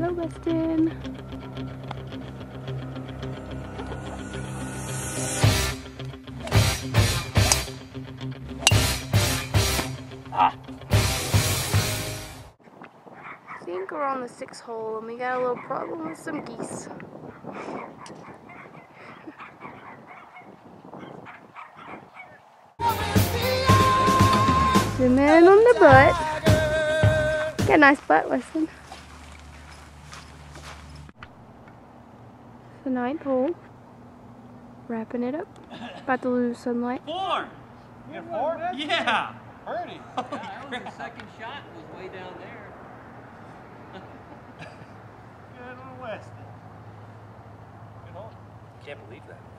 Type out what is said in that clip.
Hello, Weston. I think we're on the 6th hole and we got a little problem with some geese. Zoom in on the butt. Got a nice butt, Weston. The 9th hole. Wrapping it up. About to lose sunlight. 4! You got 4? Yeah! Birdie. Yeah, that was the second shot, was way down there. Good on Weston. Good hole. Can't believe that.